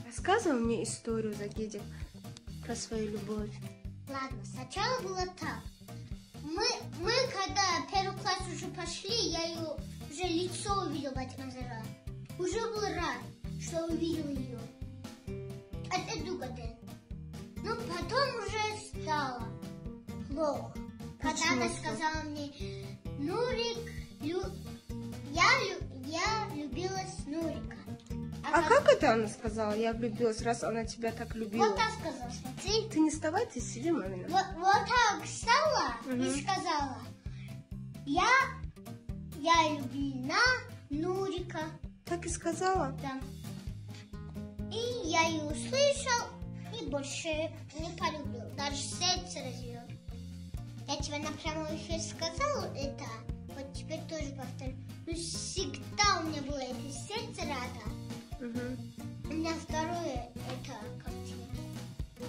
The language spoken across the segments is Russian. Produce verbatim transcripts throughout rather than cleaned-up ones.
Рассказывай мне историю, Загидик, про свою любовь. Ладно, сначала было так. Мы, мы когда первый класс уже пошли, я ее уже лицо увидел, Батмазара. Уже был рад, что увидел ее. Это дугаден. Но потом уже стало плохо. Когда Почему она это? сказала мне, Нурик, лю... я, лю... я влюбилась в Нурика. А как это она сказала? Я влюбилась, раз она тебя так любила. Вот так сказала, смотри. Ты не вставай, ты сиди, мамина. Вот, вот так встала Мгм. и сказала, я, я влюблена в Нурика. Так и сказала? Да. И я ее услышал и больше не полюбил. Даже сердце развел. Я тебе на прямой эфир сказала это, вот теперь тоже повторю. Но всегда у меня было это сердце рада. Угу. У меня второе, это как тебе?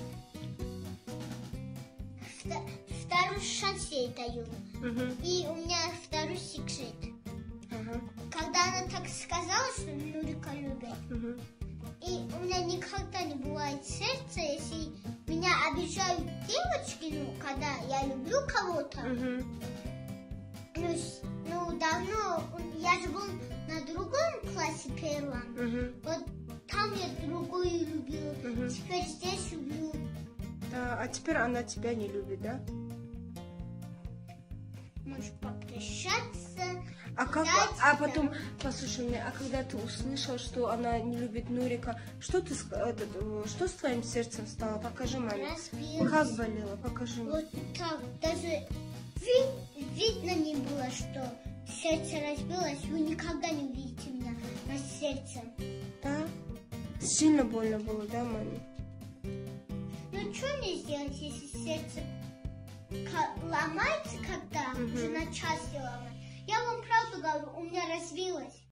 Вта- Второй шанс я ей даю. Угу. И у меня второй секрет. Ага. Когда она так сказала, что Нурика любит, Угу. и у меня никогда не бывает сердца, если меня обижают девочки, ну, когда я люблю кого-то. Угу. Ну, с- ну, давно, я же был на другом классе первом. Угу. Вот там я другую любила, Мгм. теперь здесь люблю. Да, а теперь она тебя не любит, да? Можешь попрощаться. А как, дать а это. потом, послушай меня, а когда ты услышал, что она не любит Нурика, что ты, ск- этот, э, что с твоим сердцем стало? Покажи маме. Разбилась. Как болело? Покажи мне. Вот так, даже ви- видно не было, что сердце разбилось. Вы никогда не увидите меня на сердце. Да? Сильно больно было, да, маме? Ну, что мне сделать, если сердце ка- ломается, когда Мгм. уже на части ломать? Я вам правду говорю, у меня разбилось.